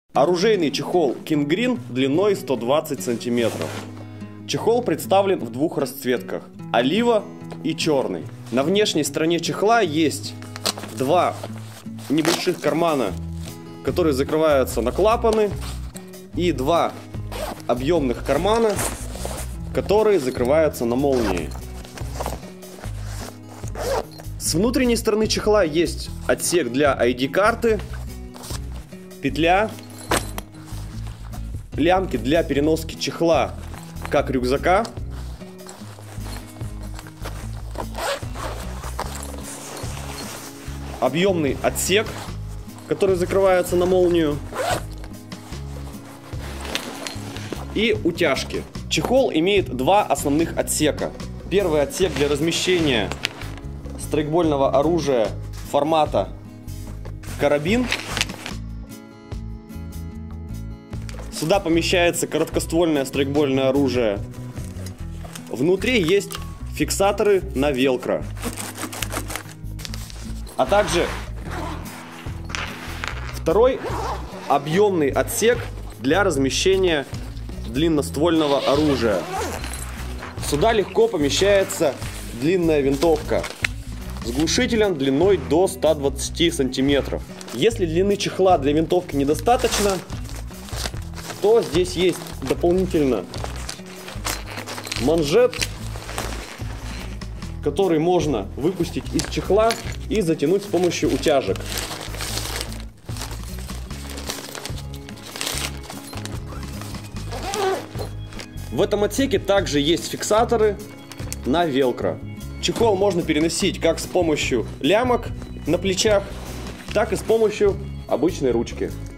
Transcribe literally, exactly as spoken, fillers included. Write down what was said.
Оружейный чехол King Green длиной сто двадцать сантиметров. Чехол представлен в двух расцветках – олива и черный. На внешней стороне чехла есть два небольших кармана, которые закрываются на клапаны, и два объемных кармана, которые закрываются на молнии. С внутренней стороны чехла есть отсек для ай ди-карты, петля, лямки для переноски чехла как рюкзака, объемный отсек, который закрывается на молнию, и утяжки. Чехол имеет два основных отсека. Первый отсек для размещения страйкбольного оружия формата карабин. Сюда помещается короткоствольное страйкбольное оружие. Внутри есть фиксаторы на велкро. А также второй объемный отсек для размещения длинноствольного оружия. Сюда легко помещается длинная винтовка с глушителем длиной до ста двадцати сантиметров. Если длины чехла для винтовки недостаточно, то здесь есть дополнительно манжет, который можно выпустить из чехла и затянуть с помощью утяжек. В этом отсеке также есть фиксаторы на велкро. Чехол можно переносить как с помощью лямок на плечах, так и с помощью обычной ручки.